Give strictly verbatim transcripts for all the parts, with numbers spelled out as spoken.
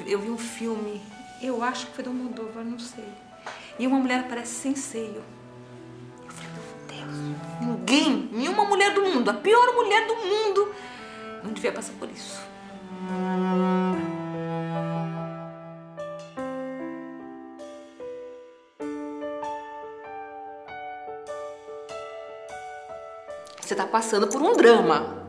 eu vi um filme, eu acho que foi do Almodóvar, não sei. E uma mulher aparece sem seio. Eu falei, meu Deus, ninguém, nenhuma mulher do mundo, a pior mulher do mundo, não devia passar por isso. Você está passando por um drama.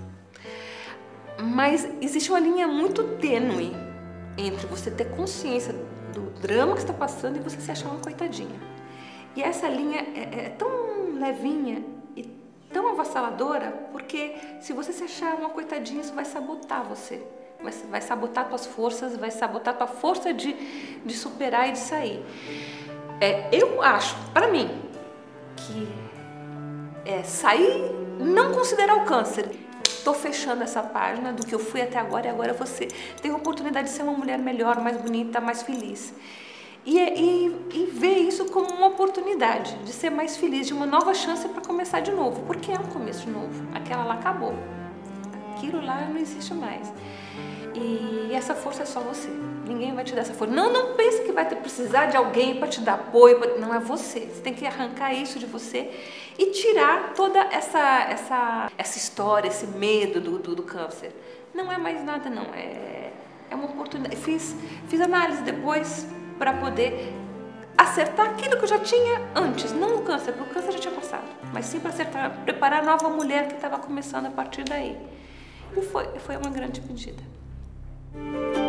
Mas existe uma linha muito tênue entre você ter consciência do drama que você está passando e você se achar uma coitadinha. E essa linha é, é tão levinha e tão avassaladora, porque se você se achar uma coitadinha, isso vai sabotar você. Vai, vai sabotar tuas forças, vai sabotar tua força de, de superar e de sair. É, eu acho, para mim, que é, sair, não considerar o câncer. Estou fechando essa página do que eu fui até agora e agora você tem a oportunidade de ser uma mulher melhor, mais bonita, mais feliz. E, e, e ver isso como uma oportunidade de ser mais feliz, de uma nova chance para começar de novo, porque é um começo de novo. Aquela lá acabou. Aquilo lá não existe mais. E essa força é só você. Ninguém vai te dar essa força. Não, não pense que vai ter, precisar de alguém para te dar apoio. Pra... Não é você. Você tem que arrancar isso de você e tirar toda essa, essa, essa história, esse medo do, do, do câncer. Não é mais nada, não. É, é uma oportunidade. Fiz, fiz análise depois para poder acertar aquilo que eu já tinha antes. Não o câncer, porque o câncer já tinha passado. Mas sim para acertar, preparar a nova mulher que estava começando a partir daí. E foi, foi uma grande pedida.